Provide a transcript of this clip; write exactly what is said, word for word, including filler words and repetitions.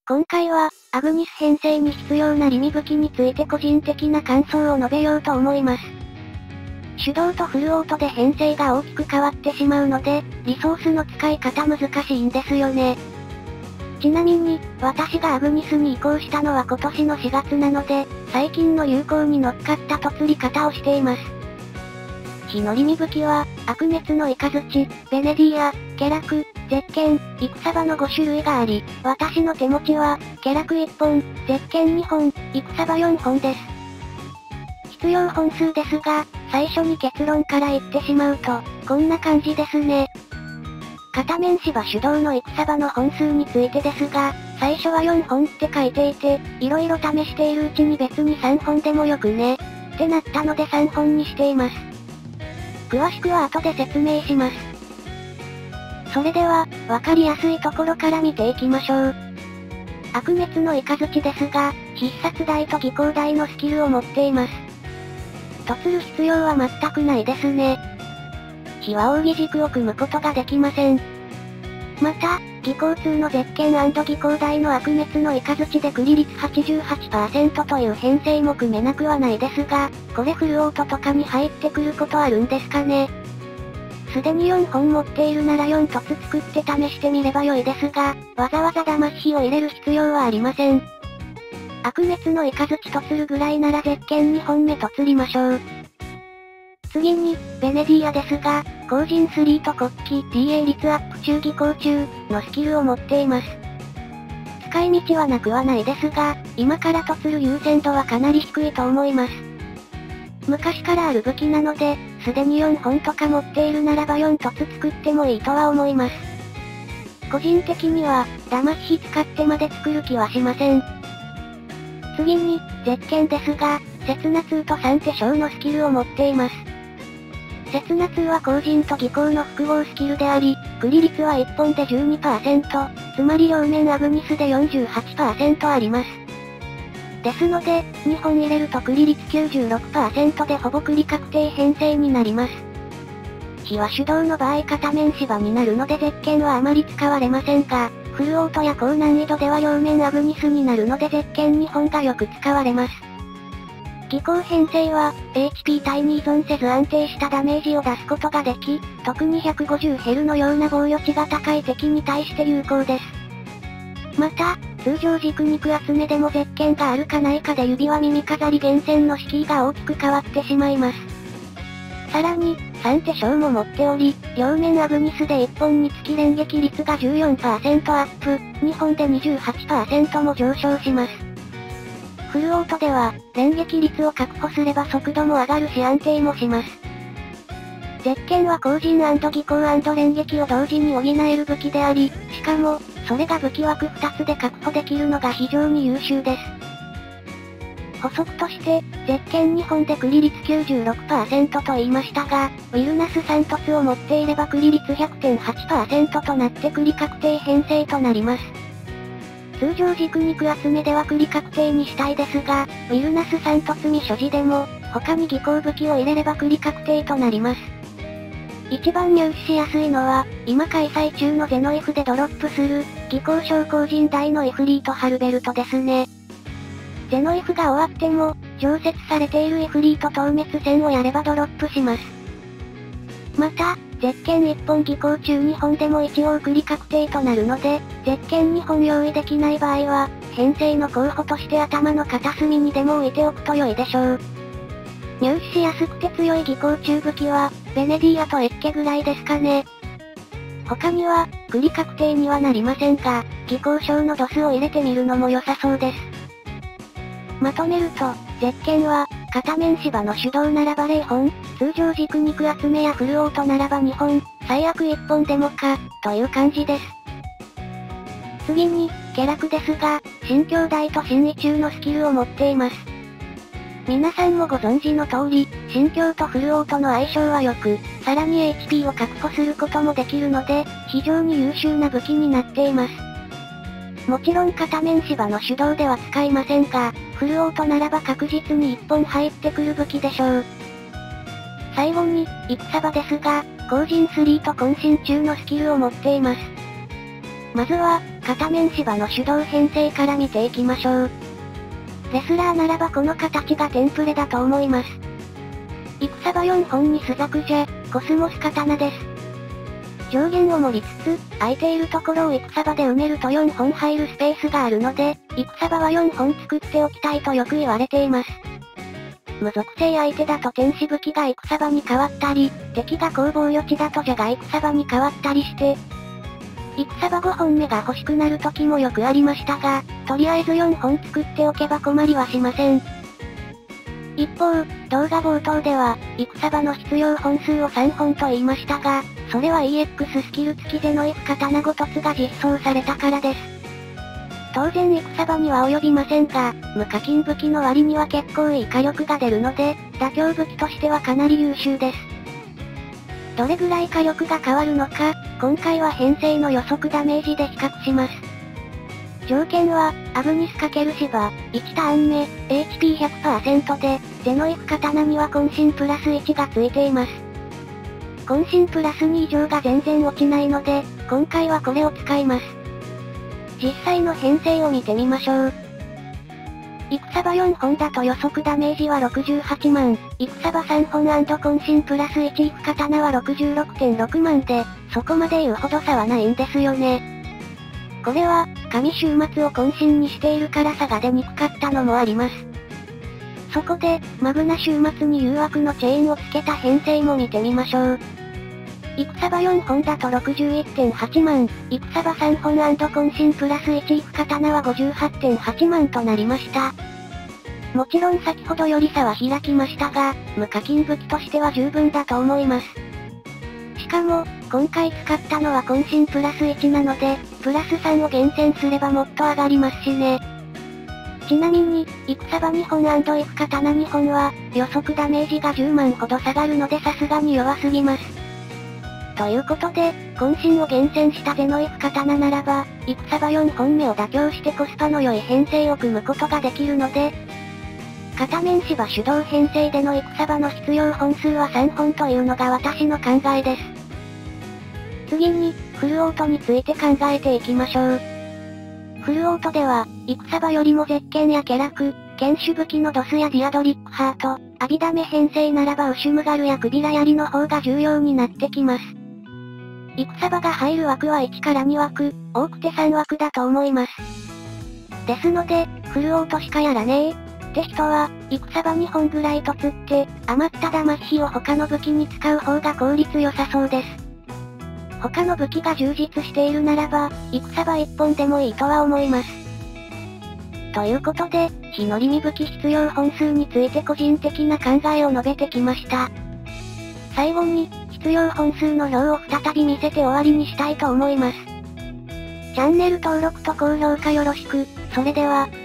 今回は、アグニス編成に必要なリミ武器について個人的な感想を述べようと思います。手動とフルオートで編成が大きく変わってしまうので、リソースの使い方難しいんですよね。ちなみに、私がアグニスに移行したのは今年のしがつなので、最近の流行に乗っかった突り方をしています。火のリミ武器は、悪熱のイカズチ、ベネディア、ケラク、ゼッケン、イクサバのご種類があり、私の手持ちは、ケラクいっぽん、ゼッケンにほん、イクサバよんほんです。必要本数ですが、最初に結論から言ってしまうと、こんな感じですね。片面芝手動のイクサバの本数についてですが、最初はよんほんって書いていて、色々試しているうちに別にさんほんでもよくね、ってなったのでさんほんにしています。詳しくは後で説明します。それでは、わかりやすいところから見ていきましょう。悪熱のイカズチですが、必殺台と技巧台のスキルを持っています。とつる必要は全くないですね。火は奥義軸を組むことができません。また、技巧通のゼッケン&技巧台の悪熱のイカズチでクリ率 はちじゅうはちパーセント という編成も組めなくはないですが、これフルオートとかに入ってくることあるんですかね。すでによんほん持っているならよん凸作って試してみれば良いですが、わざわざ騙し火を入れる必要はありません。悪熱のイカズチとするぐらいならゼッケンにほんめと釣りましょう。次に、ベネディアですが、後陣スリーと国旗 ディーエー 率アップ中技巧中のスキルを持っています。使い道はなくはないですが、今からとする優先度はかなり低いと思います。昔からある武器なので、すでによんほんとか持っているならばよん凸作ってもいいとは思います。個人的には、騙し火使ってまで作る気はしません。次に、ゼッケンですが、刹那通とさん手小のスキルを持っています。刹那通は後陣と技巧の複合スキルであり、クリ率はいっぽんで じゅうにパーセント、つまり両面アグニスで よんじゅうはちパーセント あります。ですので、にほん入れるとクリ率 きゅうじゅうろくパーセント でほぼクリ確定編成になります。火は手動の場合片面芝になるのでゼッケンはあまり使われませんが、フルオートや高難易度では両面アグニスになるのでゼッケンにほんがよく使われます。技巧編成は、エイチピー 対に依存せず安定したダメージを出すことができ、特に ひゃくごじゅうヘル のような防御値が高い敵に対して有効です。また、通常軸肉集めでもゼッケンがあるかないかで指輪耳飾り厳選の敷居が大きく変わってしまいます。さらに、さん手小も持っており、両面アグニスでいっぽんにつき連撃率が じゅうよんパーセント アップ、にほんで にじゅうはちパーセント も上昇します。フルオートでは、連撃率を確保すれば速度も上がるし安定もします。ゼッケンは後陣&技巧&連撃を同時に補える武器であり、しかも、それが武器枠ふたつで確保できるのが非常に優秀です。補足として、ゼッケンにほんでクリ率 きゅうじゅうろくパーセント と言いましたが、ウィルナスさん凸を持っていればクリ率 ひゃくてんはちパーセント となってクリ確定編成となります。通常軸肉集めではクリ確定にしたいですが、ウィルナスさん凸未所持でも、他に技巧武器を入れればクリ確定となります。一番入手しやすいのは、今開催中のゼノイフでドロップする、技巧昇降陣台のイフリートハルベルトですね。ゼノイフが終わっても、常設されているイフリート透滅戦をやればドロップします。また、ゼッケンいっぽん技巧中にほんでも一応クリ確定となるので、ゼッケンにほん用意できない場合は、編成の候補として頭の片隅にでも置いておくと良いでしょう。入手しやすくて強い技巧中武器は、ベネディアとエッケぐらいですかね。他には、クリ確定にはなりませんが、技巧小のドスを入れてみるのも良さそうです。まとめると、ゼッケンは、片面芝の手動ならばぜろほん、通常軸肉集めやフルオートならばにほん、最悪いっぽんでもか、という感じです。次に、ケラクですが、新兄弟と新異中のスキルを持っています。皆さんもご存知の通り、新強とフルオートの相性は良く、さらに エイチピー を確保することもできるので、非常に優秀な武器になっています。もちろん片面芝の手動では使いませんが、フルオートならば確実にいっぽん入ってくる武器でしょう。最後に、イクサバですが、後陣スリーと渾身中のスキルを持っています。まずは、 片面芝の手動編成から見ていきましょう。レスラーならばこの形がテンプレだと思います。イクサバよんほんにスザクジャ、コスモス刀です。上限を盛りつつ、空いているところをイクサバで埋めるとよんほん入るスペースがあるので、イクサバはよんほん作っておきたいとよく言われています。無属性相手だと天使武器がイクサバに変わったり、敵が攻防予知だとジャがイクサバに変わったりして、イクサバごほんめが欲しくなる時もよくありましたが、とりあえずよんほん作っておけば困りはしません。一方、動画冒頭では、イクサバの必要本数をさんほんと言いましたが、それは イーエックス スキル付きゼノイフ刀ごとつが実装されたからです。当然イクサバには及びませんが、無課金武器の割には結構いい火力が出るので、妥協武器としてはかなり優秀です。どれぐらい火力が変わるのか、今回は編成の予測ダメージで比較します。条件は、アブニス×シバ、いちターン目、エイチピーひゃくパーセント で、ゼノイフ刀には渾身プラスいちがついています。渾身プラスに以上が全然落ちないので、今回はこれを使います。実際の編成を見てみましょう。イクサバよんほんだと予測ダメージはろくじゅうはちまん、イクサバさんほん&渾身プラスいちイフ刀は ろくじゅうろくてんろくまんで、そこまで言うほど差はないんですよね。これは、神終末を渾身にしているから差が出にくかったのもあります。そこで、マグナ終末に誘惑のチェーンをつけた編成も見てみましょう。イクサバよんほんだと ろくじゅういってんはちまん、イクサバさんほん&渾身プラスいちイフ刀は ごじゅうはちてんはちまんとなりました。もちろん先ほどより差は開きましたが、無課金武器としては十分だと思います。しかも、今回使ったのは渾身プラスいちなので、プラスさんを厳選すればもっと上がりますしね。ちなみに、イクサバにほん&イフ刀にほんは、予測ダメージがじゅうまんほど下がるのでさすがに弱すぎます。ということで、渾身を厳選したゼノイフ刀ならば、イクサバよんほんめを妥協してコスパの良い編成を組むことができるので、片面芝手動編成でのイクサバの必要本数はさんほんというのが私の考えです。次に、フルオートについて考えていきましょう。フルオートでは、イクサバよりもゼッケンやケラク、剣手武器のドスやディアドリックハート、アビダメ編成ならばウシュムガルやクビラ槍の方が重要になってきます。イクサバが入る枠はいちからにわく、多くてさんわくだと思います。ですので、フルオートしかやらねえって人は、イクサバにほんぐらいとつって、余ったダマヒを他の武器に使う方が効率良さそうです。他の武器が充実しているならば、イクサバいっぽんでもいいとは思います。ということで、火のりみ武器必要本数について個人的な考えを述べてきました。最後に、必要本数の表を再び見せて終わりにしたいと思います。チャンネル登録と高評価よろしく、それでは、